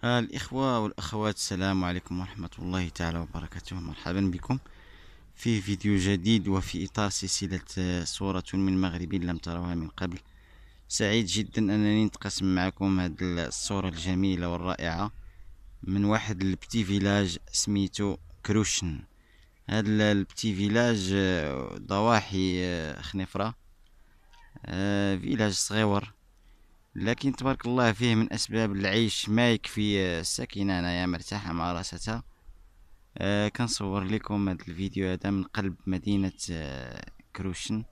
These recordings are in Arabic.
الإخوة والأخوات، السلام عليكم ورحمة الله تعالى وبركاته. مرحبا بكم في فيديو جديد وفي إطار سلسلة صورة من مغرب لم تروها من قبل. سعيد جدا أنني نتقاسم معكم هذه الصورة الجميلة والرائعة من واحد البتي فيلاج سميتو كروشن. هذا البتي فيلاج ضواحي خنيفرة، فيلاج صغيور لكن تبارك الله فيه من أسباب العيش ما يكفي الساكنة هنايا مرتاحة مع راستها. كنصور لكم هذا الفيديو هذا من قلب مدينة كروشن،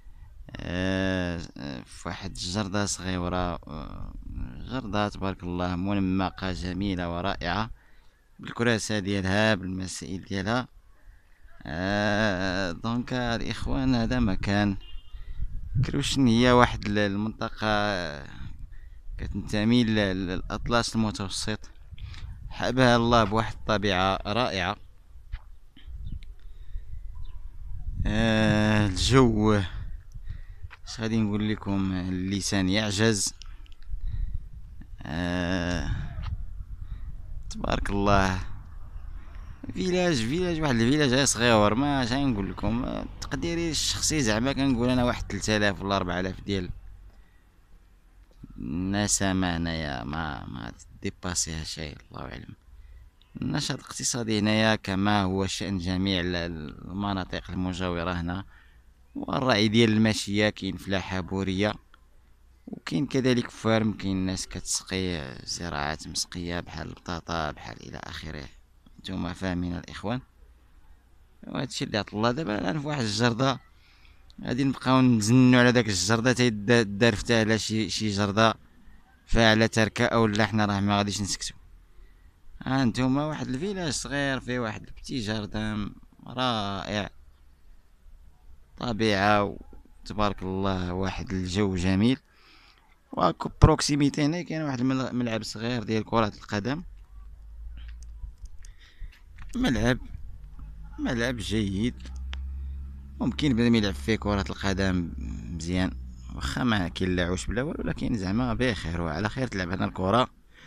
في واحد الجردة صغيرة، جردة تبارك الله منمقة جميلة ورائعة بالكراسة ديالها بالمسائل ديالها. دونك الإخوان، هذا مكان كروشن، هي واحد المنطقة كتنتمي للأطلس المتوسط، حبها الله بواحد الطبيعة رائعة. الجو اش غادي نقول لكم، اللسان يعجز. تبارك الله، فيلاج واحد الفيلاج صغيور، ما شي نقول لكم. تقديري الشخصي زعما كنقول انا واحد 3000 ولا 4000 ديال النسمة هنايا، ما ديباسيها شيء، الله اعلم. النشاط الاقتصادي هنايا كما هو شأن جميع المناطق المجاورة هنا، والرعي ديال الماشية كاين فلاحة بورية، وكاين كذلك فارم، كاين ناس كتسقي زراعات مسقية بحال البطاطا بحال إلى آخره. نتوما فاهمين الإخوان، وهادشي اللي عطا الله. دابا أنا في واحد الجردة غادي نبقاو نزنو على داك الجردة تيدار فتاه على شي جردة فاعلة تركة، أولا حنا راه ما غاديش نسكتو. ها نتوما واحد الفيلاج صغير فيه واحد البتي جاردان رائع، طبيعة تبارك الله، واحد الجو جميل. وهاكو بروكسيميتي هنا كاين واحد الملعب صغير ديال كرة القدم، ملعب جيد، ممكن بنادم يلعب فيه كرة القدم مزيان، واخا ما كاين لاعوش بلا والو، ولكن زعما بخير وعلى خير تلعب هنا الكرة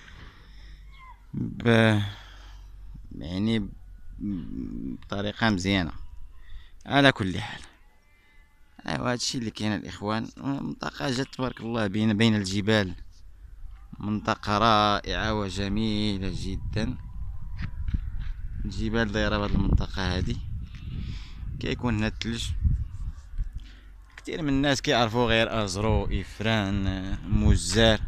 يعني بطريقة مزيانة. على كل حال، ايوا هادشي اللي كاين الاخوان. منطقة جات تبارك الله بين الجبال، منطقة رائعة وجميلة جدا. الجبال دايرة بهاد المنطقة هادي، كيكون هنا الثلج. كثير من الناس كيعرفوا غير ازرو، افران، موزار،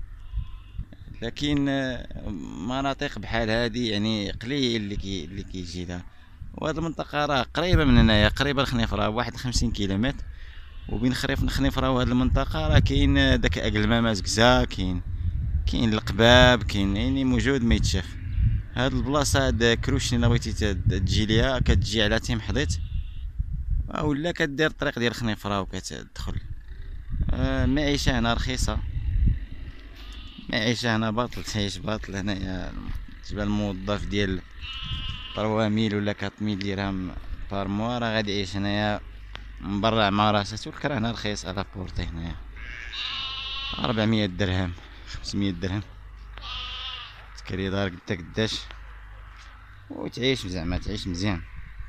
لكن مناطق بحال هادي يعني قليل اللي كيجي لها. وهاد المنطقة راه قريبة من هنايا، قريبة لخنيفرة، واحد 50 كيلومتر. وبين خنيفرة وهاد المنطقة راه كاين داك اقلمامات كزا، كاين القباب، كاين يعني موجود ما يتشاف. هاد البلاصة، هاد كروشني، الا بغيتي تجي ليها كتجي على تيم حضيت، ولا كدير الطريق ديال خنيفرة وكتدخل. المعيشة هنا رخيصة، المعيشة هنا باطل، تعيش باطل هنايا. بالنسبة للموظف ديال 3000 ولا 4000 درهم بار موا، راه غادي يعيش هنايا مبرع مع راساتو. الكرا هنا رخيص على بورتي هنايا 400 درهم 500 درهم، تكري دار قدا قداش وتعيش زعما تعيش مزيان.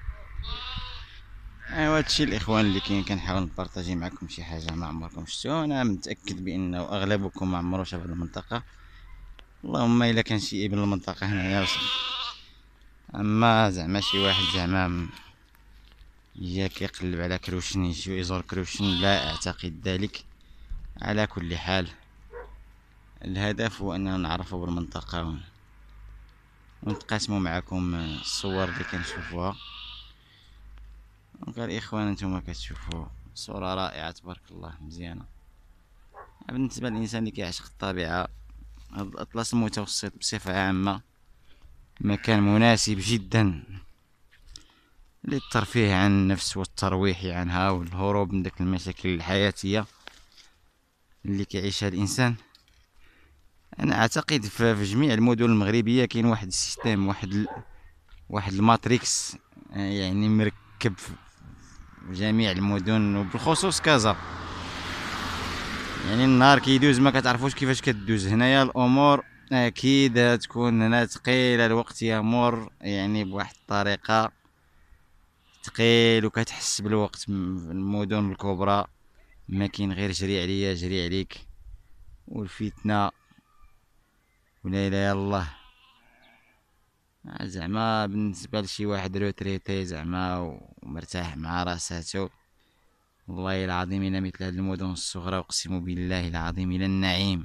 ايوا هادشي الاخوان اللي كاين، كنحاول نبارطاجي معكم شي حاجه ما عمركم شفتوها. انا متاكد بانه اغلبكم ما عمرو شاف هاد المنطقه، اللهم الا كان شي ابن المنطقه هنايا وصف. اما زعما شي واحد زعما جا كيقلب على كروشن يجي يزور كروشن، لا اعتقد ذلك. على كل حال، الهدف هو اننا نعرفوا بالمنطقه ونتقاسموا معكم الصور اللي كنشوفوها. دونك الاخوان، انتم كتشوفوا صورة رائعة تبارك الله، مزيانة بالنسبة للإنسان اللي كيعشق الطبيعة. هاد الأطلس المتوسط بصفة عامة مكان مناسب جدا للترفيه عن النفس والترويح عنها والهروب من داك المشاكل الحياتية اللي كيعيشها الإنسان. أنا أعتقد في جميع المدن المغربية كاين واحد السيستم، واحد الماتريكس، يعني مركب في جميع المدن وبالخصوص كازا. يعني النهار كيدوز ما كتعرفوش كيفاش كدوز. هنايا الامور اكيد تكون هنا ثقيله، الوقت يمر يعني بواحد الطريقه ثقيل، وكتحس بالوقت في المدن الكبرى ما كاين غير جري عليا جري عليك، والفتنه ولا اله الا الله. زعما بالنسبه لشي واحد روتريتي زعما ومرتاح مع راساتو، والله العظيم إلى مثل هذه المدن الصغرى أقسم بالله العظيم إلى النعيم.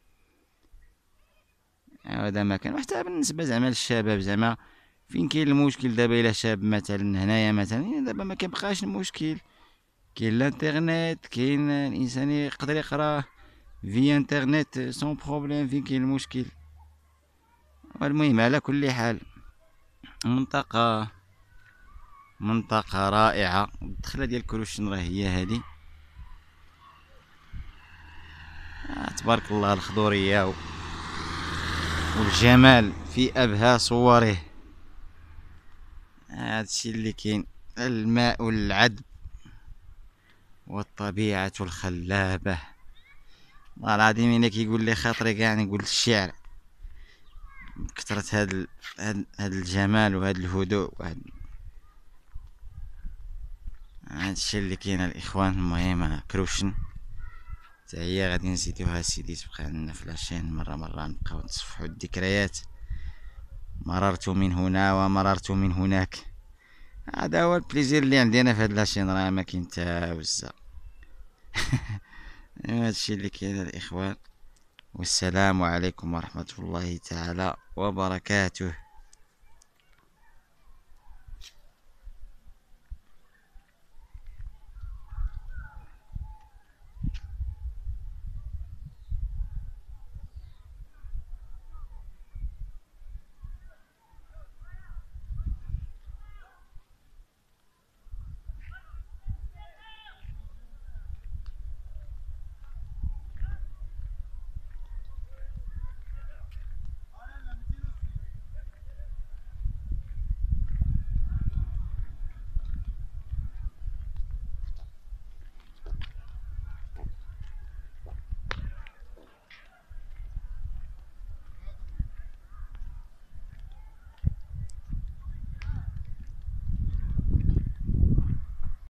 هذا ما كان. وحتى بالنسبة زعما للشباب، زعما فين كاين المشكل دابا؟ إلا شاب مثلا هنايا مثلا دابا ما كيبقاش المشكل، كاين الانترنت، كاين الانسان يقدر يقرا في انترنت سون بروبليم. فين كاين المشكل؟ والمهم على كل حال منطقة رائعة. الدخلة ديال كروشن راه هي هادي. تبارك الله الخضورية والجمال في أبهى صوره. هادشي اللي كاين، الماء والعذب والطبيعة الخلابة. والله العظيم انا كيقول لي خاطري كاع نقول الشعر بكثرة هاد الجمال وهاد الهدوء هادشي اللي كاين الاخوان. المهم كروشن حتى هي غادي نزيدوها سيدي، تبقى عندنا في لاشين مرة نبقاو نتصفحو الذكريات. مررت من هنا ومررت من هناك. هذا هو البليزير اللي عندنا في هاد لاشين، راه ما كاين تا وزة. هادشي اللي كاين الاخوان، والسلام عليكم ورحمة الله تعالى وبركاته.